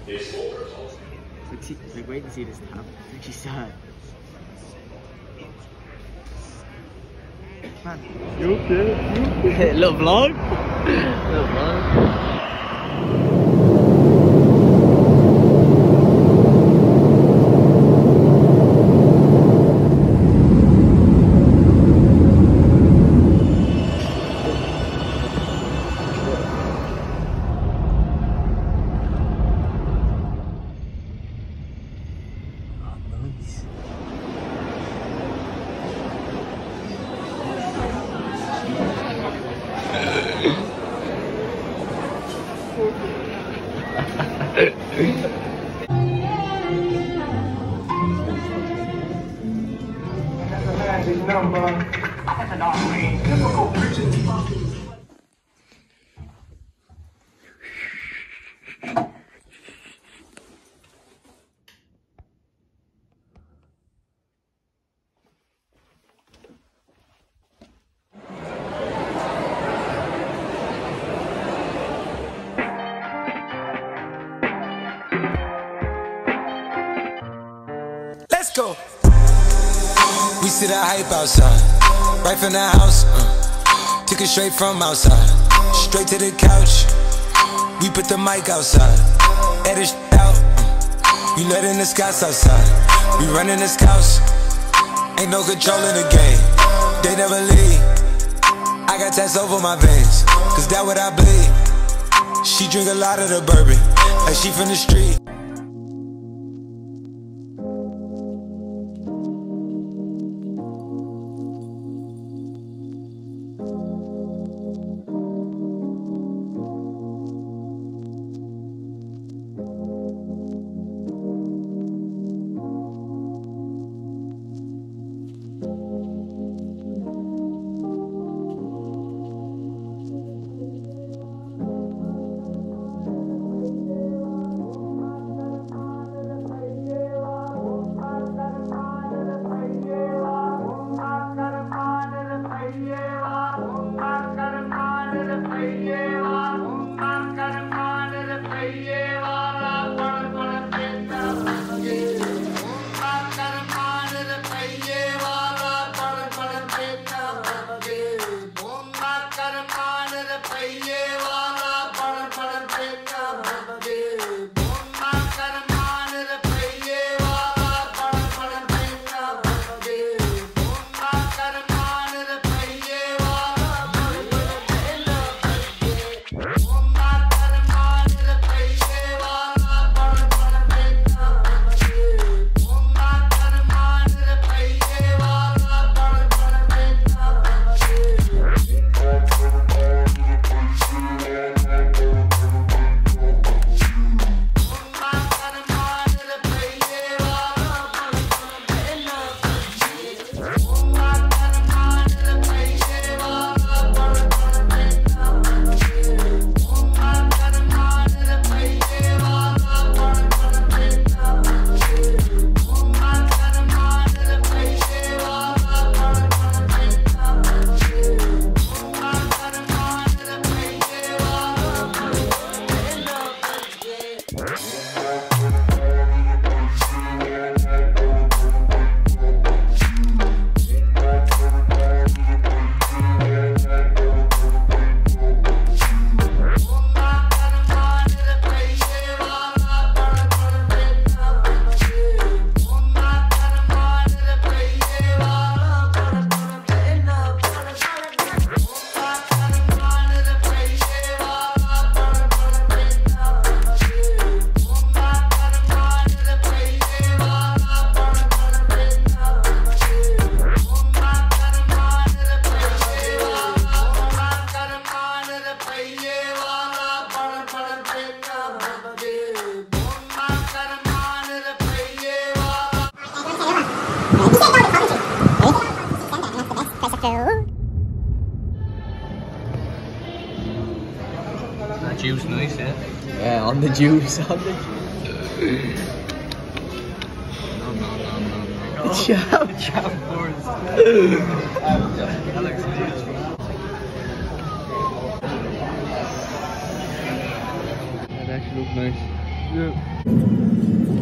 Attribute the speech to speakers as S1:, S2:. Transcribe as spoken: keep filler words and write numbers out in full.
S1: Like, wait to see this tap. It's actually sad. Man. You okay? You okay? Little vlog? Little vlog?
S2: Let's go. We see the hype outside, right from the house. Uh, took it straight from outside, straight to the couch. We put the mic outside, edit out. Uh, we letting the scouts outside. We running the scouts. Ain't no control in the game. They never leave. I got tats over my veins, cause that what I bleed. She drink a lot of the bourbon, like she from the street.
S1: That juice nice, yeah? Yeah, on the juice, on the juice. No, no, no, no, no. Jam, jam boards. That looks good. That actually looks nice. Yeah.